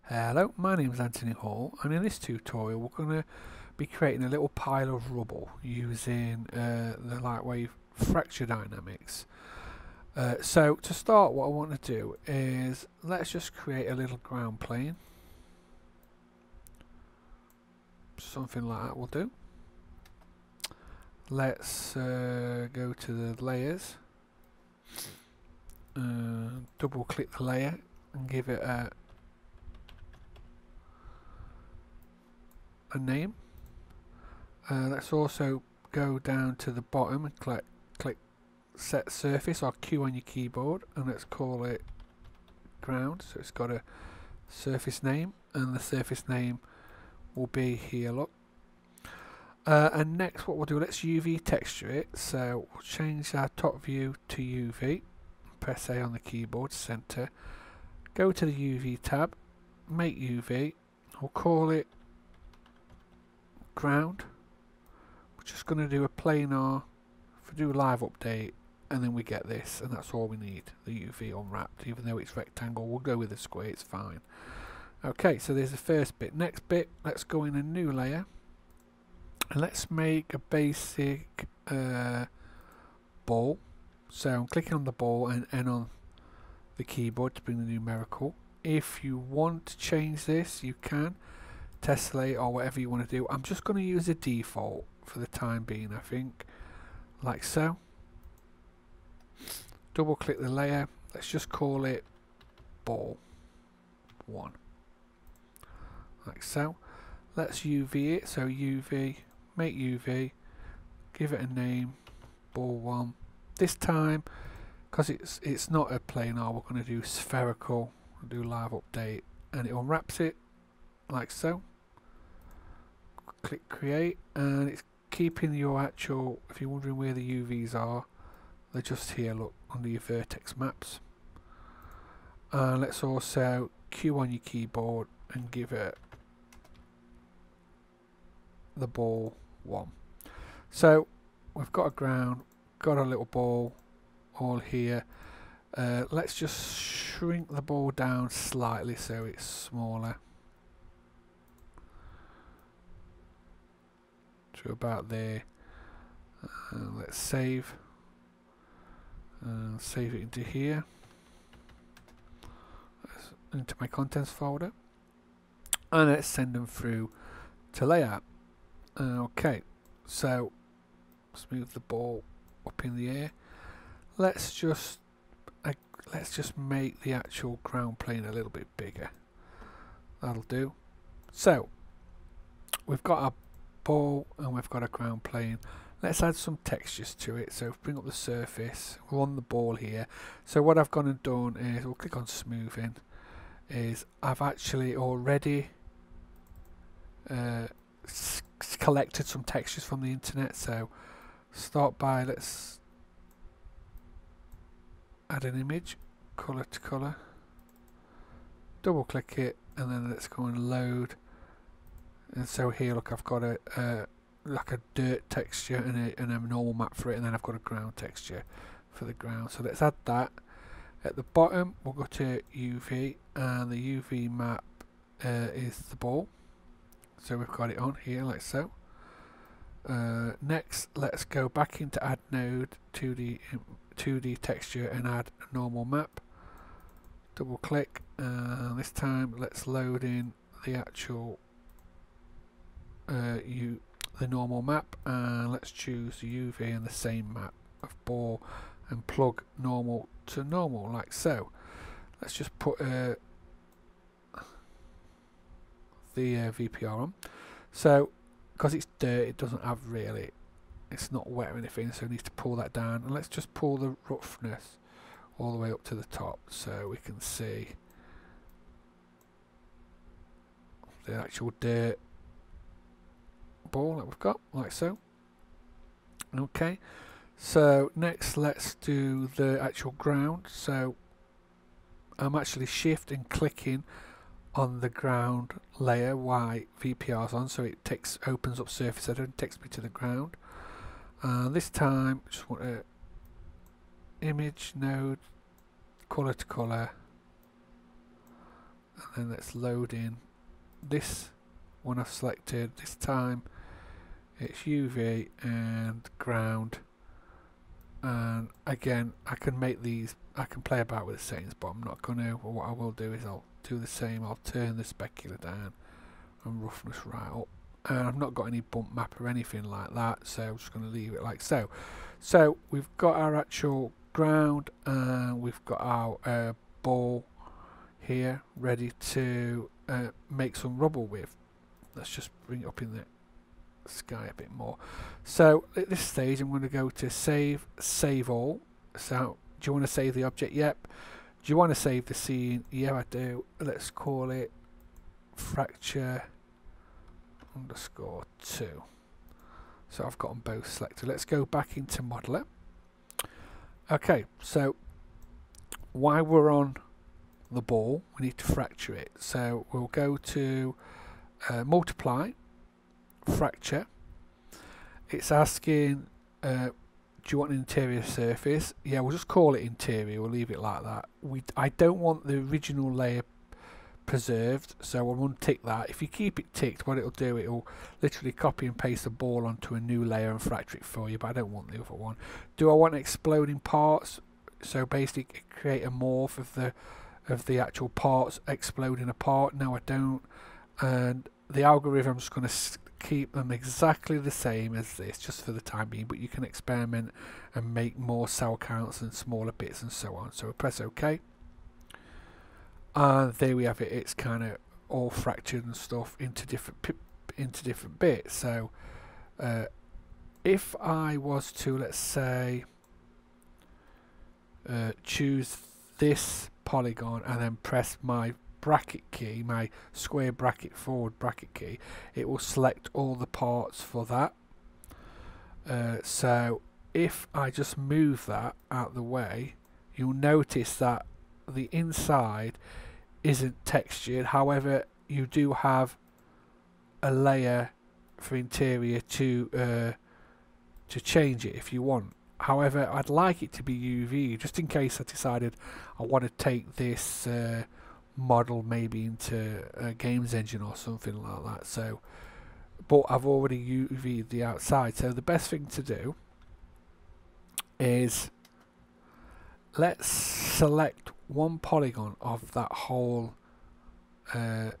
Hello, my name is Anthony Hall, and in this tutorial we're going to be creating a little pile of rubble using the Lightwave fracture dynamics. So to start, what I want to do is let's just create a little ground plane. Something like that will do. Let's go to the layers, double click the layer and give it a name. Let's also go down to the bottom and click set surface or Q on your keyboard, and let's call it ground. So it's got a surface name, and the surface name will be here, look. And next what we'll do, let's UV texture it. So we'll change our top view to UV, press A on the keyboard, center, go to the UV tab, make UV, we'll call it ground. We're just going to do a planar, do live update, and then we get this, and that's all we need, the UV unwrapped. Even though it's rectangle, we'll go with the square, it's fine. Okay, so there's the first bit. Next bit, let's go in a new layer, and let's make a basic ball. So I'm clicking on the ball and N on the keyboard to bring the numerical. If you want to change this, you can tessellate or whatever you want to do. I'm just going to use a default for the time being, I think, like so. Double click the layer, let's just call it ball 1, like so. Let's UV it, so UV, make UV, give it a name, ball 1. This time, because it's not a planar, we're going to do spherical. We'll do live update, and it unwraps it like so. Click create, and it's keeping your actual, if you're wondering where the UVs are, they're just here, look, under your vertex maps. Let's also Q on your keyboard and give it the ball 1. So we've got a ground, got a little ball all here. Let's just shrink the ball down slightly so it's smaller to about there. Let's save. Save it into here, into my contents folder, and let's send them through to layout. Okay, so let's move the ball up in the air. Let's just make the actual ground plane a little bit bigger. That'll do. So we've got our ball and we've got a ground plane. Let's add some textures to it. So bring up the surface, we're on the ball here. So what I've gone and done is, we'll click on smoothing, is I've actually already collected some textures from the internet. So start by, let's add an image, color to color, double click it, and then let's go and load. And so here, look, I've got a like a dirt texture and a normal map for it, and then I've got a ground texture for the ground. So let's add that. At the bottom we'll go to UV, and the UV map is the ball, so we've got it on here like so. Next, let's go back into add node, 2D texture, and add a normal map. Double click, and this time let's load in the actual the normal map, and let's choose the UV and the same map of ball and plug normal to normal like so. Let's just put the VPR on. So because it's dirt, it doesn't have really, it's not wet or anything, so we need to pull that down, and let's just pull the roughness all the way up to the top so we can see the actual dirt ball that we've got, like so. Okay, so next let's do the actual ground. So I'm actually shift and clicking on the ground layer while VPR's on, so it opens up surface editor and takes me to the ground. This time just want a image node, color to color, and then let's load in this one I've selected. This time it's UV and ground, and again I can make these, I can play about with the settings, but I'm not going to. What I will do is I'll do the same. I'll turn the specular down and roughness right up, and I've not got any bump map or anything like that, so I'm just going to leave it like so. So we've got our actual ground and we've got our ball here ready to make some rubble with. Let's just bring it up in the sky a bit more. So at this stage I'm going to go to save all. So do you want to save the object? Yep. Do you want to save the scene? Yeah, I do. Let's call it fracture _2. So I've got them both selected. Let's go back into Modeler. Okay, so while we're on the ball, we need to fracture it. So we'll go to multiply, fracture. It's asking, do you want an interior surface? Yeah, we'll just call it interior. We'll leave it like that. I don't want the original layer preserved, so we'll untick that. If you keep it ticked, what it'll do, it'll literally copy and paste the ball onto a new layer and fracture it for you, but I don't want the other one. Do I want exploding parts? So basically create a morph of the actual parts exploding apart. No, I don't. And the algorithm's going to keep them exactly the same as this, just for the time being, but you can experiment and make more cell counts and smaller bits and so on. So we'll press OK. And there we have it. It's kind of all fractured and stuff into different bits. So if I was to, let's say, choose this polygon and then press my bracket key, my square bracket forward bracket key, it will select all the parts for that. So if I just move that out of the way, you'll notice that the inside isn't textured. However, you do have a layer for interior to change it if you want. However, I'd like it to be UV, just in case I decided I want to take this model maybe into a games engine or something like that. So, but I've already UV'd the outside. So the best thing to do is let's select one polygon of that whole, the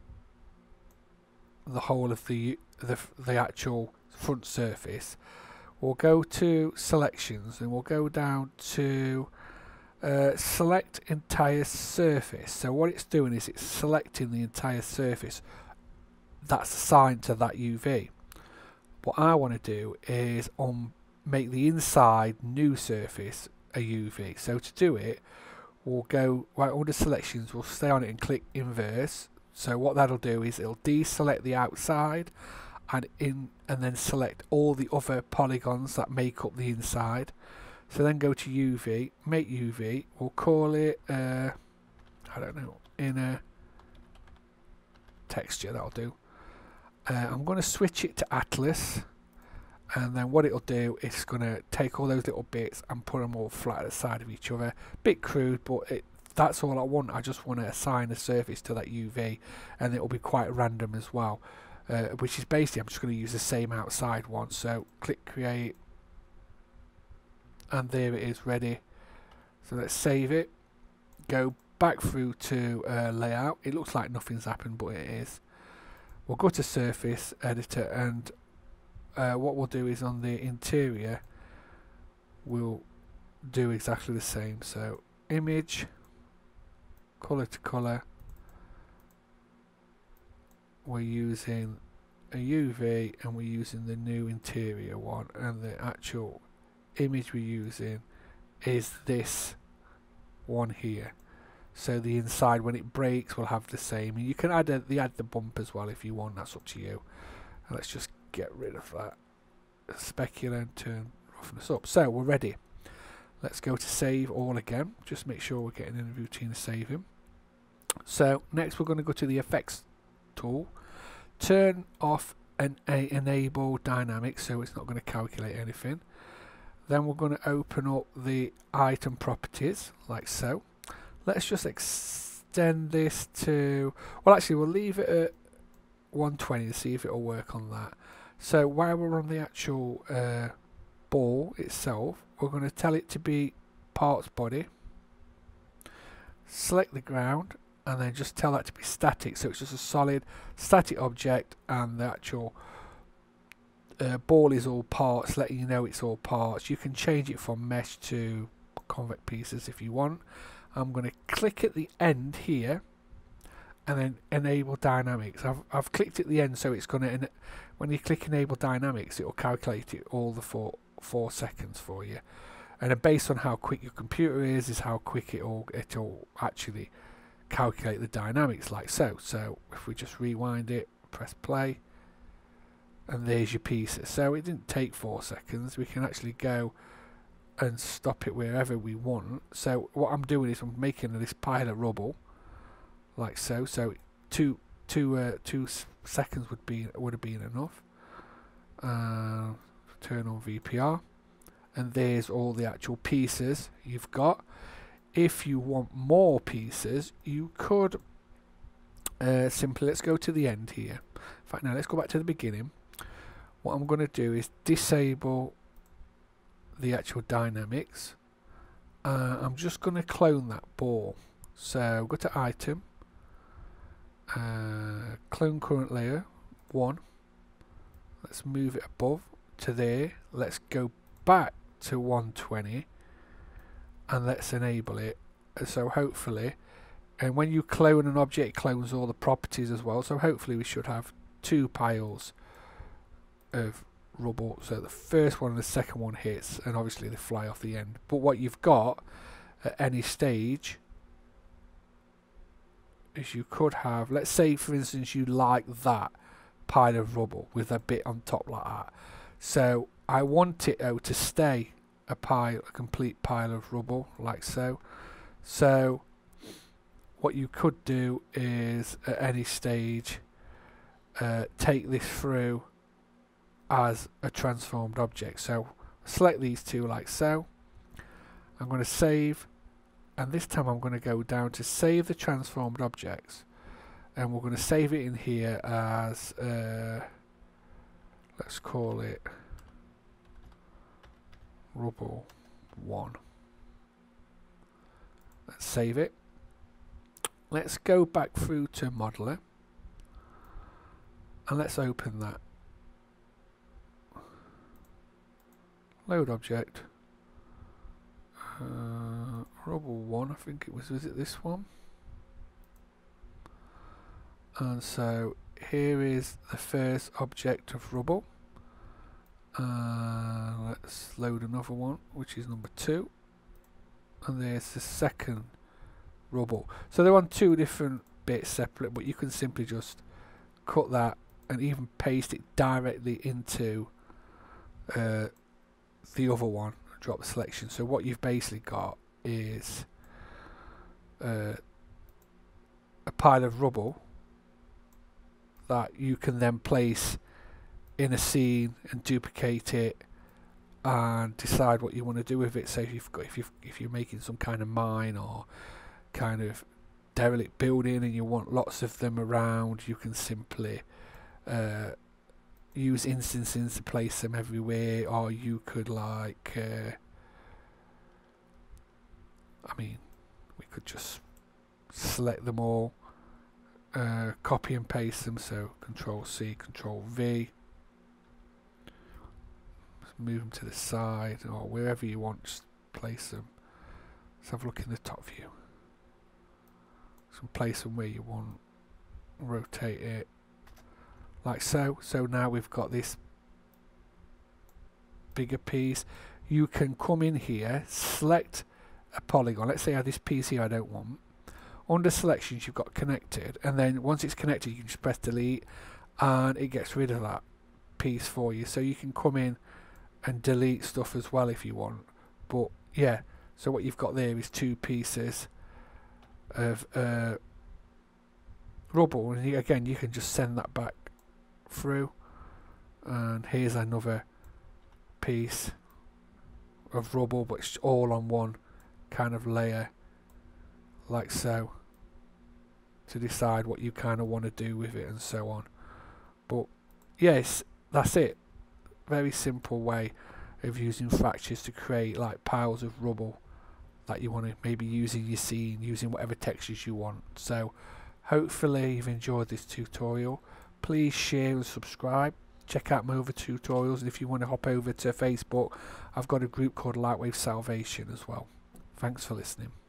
whole of the actual front surface. We'll go to selections and we'll go down to select entire surface. So what it's doing is it's selecting the entire surface that's assigned to that UV. What I want to do is make the inside new surface a UV. So to do it, we'll go right under selections, we'll stay on it and click inverse. So what that'll do is it'll deselect the outside and then select all the other polygons that make up the inside. So then go to UV, make UV, we'll call it I don't know, inner texture, that'll do. I'm going to switch it to Atlas, and then what it'll do is it's going to take all those little bits and put them all flat at the side of each other. Bit crude, but that's all I want. I just want to assign a surface to that UV, and it'll be quite random as well, which is basically I'm just going to use the same outside one. So click create, and there it is, ready. So let's save it, go back through to layout. It looks like nothing's happened, but it is. We'll go to surface editor, and what we'll do is on the interior we'll do exactly the same. So image, color to color, we're using a UV and we're using the new interior one, and the actual image we're using is this one here. So the inside, when it breaks, will have the same. And you can add the bump as well if you want. That's up to you. And let's just get rid of that specular and turn roughness up. So we're ready. Let's go to save all again. Just make sure we're getting in a routine of saving. So next we're going to go to the effects tool, turn off and enable dynamics, so it's not going to calculate anything. Then we're going to open up the item properties like so. Let's just extend this to, well actually we'll leave it at 120 to see if it'll work on that. So while we're on the actual ball itself, we're going to tell it to be parts body, select the ground, and then just tell that to be static, so it's just a solid static object, and the actual ball is all parts, letting you know it's all parts. You can change it from mesh to convex pieces if you want. I'm going to click at the end here and then enable dynamics. I've clicked at the end, so it's going to, when you click enable dynamics, it will calculate it all the 4 seconds for you, and then based on how quick your computer is how quick it'll actually calculate the dynamics, like so. So if we just rewind it, press play, and there's your pieces. So it didn't take 4 seconds. We can actually go and stop it wherever we want. So what I'm doing is I'm making this pile of rubble like so. So two seconds would have been enough. Turn on VPR, and there's all the actual pieces you've got. If you want more pieces, you could simply, let's go to the end here. In fact, now let's go back to the beginning. What I'm going to do is disable the actual dynamics. I'm just going to clone that ball. So go to item, clone current layer 1. Let's move it above to there. Let's go back to 120. And let's enable it. So hopefully, and when you clone an object, it clones all the properties as well. So hopefully we should have 2 piles of rubble. So the first one and the second one hits, and obviously they fly off the end. But what you've got at any stage is you could have, let's say for instance you like that pile of rubble with a bit on top like that. So I want it to stay a complete pile of rubble like so. So what you could do is at any stage take this through as a transformed object. So select these two like so. I'm going to save, and this time I'm going to go down to save the transformed objects, and we're going to save it in here as let's call it rubble 1. Let's save it. Let's go back through to modeler and let's open that. Load object. Rubble 1, I think it was it this one? And so here is the first object of rubble. Let's load another one, which is number 2, and there's the second rubble. So they're on 2 different bits separate, but you can simply just cut that and even paste it directly into the other one. Drop the selection. So what you've basically got is a pile of rubble that you can then place in a scene and duplicate it and decide what you want to do with it. So if you're making some kind of mine or kind of derelict building and you want lots of them around, you can simply use instances to place them everywhere. Or you could like I mean, we could just select them all, copy and paste them, so Control C, Control V, move them to the side or wherever you want, just place them. Let's have a look in the top view. So place them where you want, rotate it like so. So now we've got this bigger piece. You can come in here, select a polygon. Let's say I have this piece here I don't want. Under selections you've got connected, and then once it's connected you can just press delete and it gets rid of that piece for you. So you can come in and delete stuff as well if you want. But yeah, so what you've got there is 2 pieces of rubble, and again you can just send that back through, and here's another piece of rubble, but it's all on one kind of layer like so. to decide what you kind of want to do with it and so on. But yes, that's it. Very simple way of using fractures to create like piles of rubble that you want to maybe use in your scene, using whatever textures you want. So hopefully you've enjoyed this tutorial. Please share and subscribe. Check out my other tutorials, and if you want to hop over to Facebook, I've got a group called Lightwave Salvation as well. Thanks for listening.